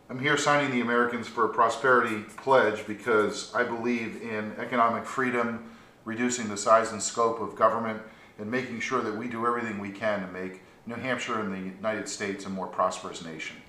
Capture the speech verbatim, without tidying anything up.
I'm here signing the Americans for Prosperity Pledge because I believe in economic freedom, reducing the size and scope of government, and making sure that we do everything we can to make New Hampshire and the United States a more prosperous nation.